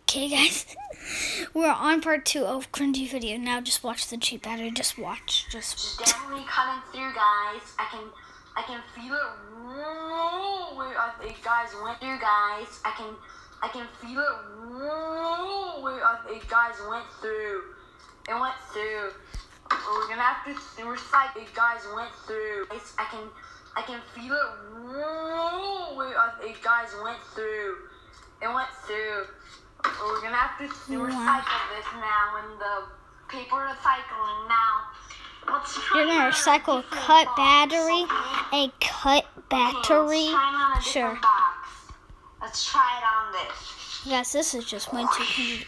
Okay, guys, we're on part 2 of cringy video. Now just watch the cheap battery. Just watch. Just definitely cutting through, guys. I can feel it. Wait, it guys went through, guys. I can feel it. Wait, it guys went through. It went through. We're gonna have to recycle. It guys went through. I can feel it. Wait, it guys went through. It went through. We're gonna have to recycle this now in the paper recycling now. Let's try. You're gonna recycle a cut battery, a cut battery. Okay, Sure. Box. Let's try it on this. Yes, this is just way too cringy.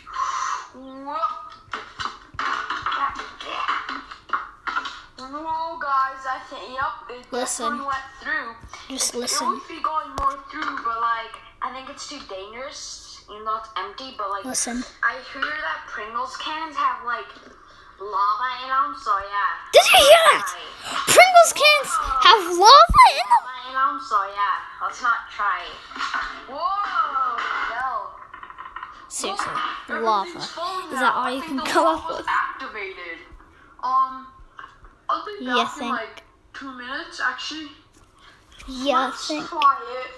Whoa, guys, I think, yep, it definitely went through. Just It listen. would be going more through, but like, I think it's too dangerous. You know, it's empty, but like, Listen. I hear that Pringles cans have like lava in them, so yeah. Did you hear that? Pringles cans have lava in them? Lava in them, so yeah. Let's not try it. Whoa, no. Seriously, Look, lava. everything's full Is now. that all I you think can the come up lava's with? activated. I'll be You back in think? like 2 minutes, actually. Yeah, I Let's think. try it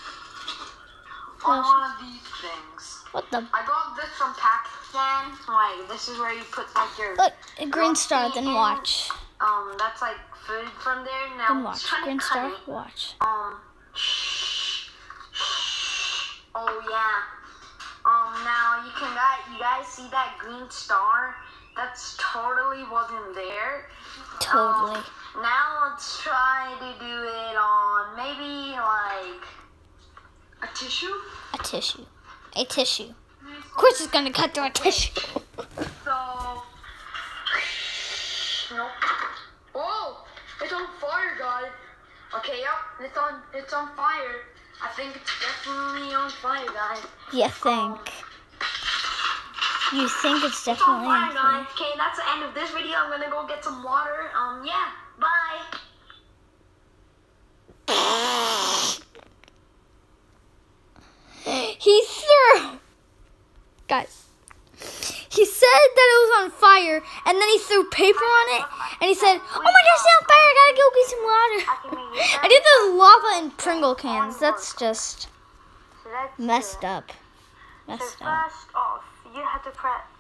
on one of these things. What the? I got this from Pakistan. Like, this is where you put like your Look, a green star. recipe Then in. watch. That's like food from there. Now Then let's watch. try to Green cut star. it. Watch. Oh yeah. Now you guys see that green star? That's totally wasn't there. Totally. Now let's try to do it on maybe like a tissue. A tissue. A tissue. Of course, it's gonna cut through a tissue. So, nope. Oh, it's on fire, guys. Okay, yep, it's on fire. I think it's definitely on fire, guys. You think? You think it's It's on definitely fire, on fire? guys. Okay, that's the end of this video. I'm gonna go get some water. Yeah, bye. He threw. Guys. He said that it was on fire, and then he threw paper on it, and he said, "Oh my gosh, it's on fire! I gotta go get some water." I did the lava in Pringle cans. That's just So that's messed it. up. So Messed up. first off, you have to press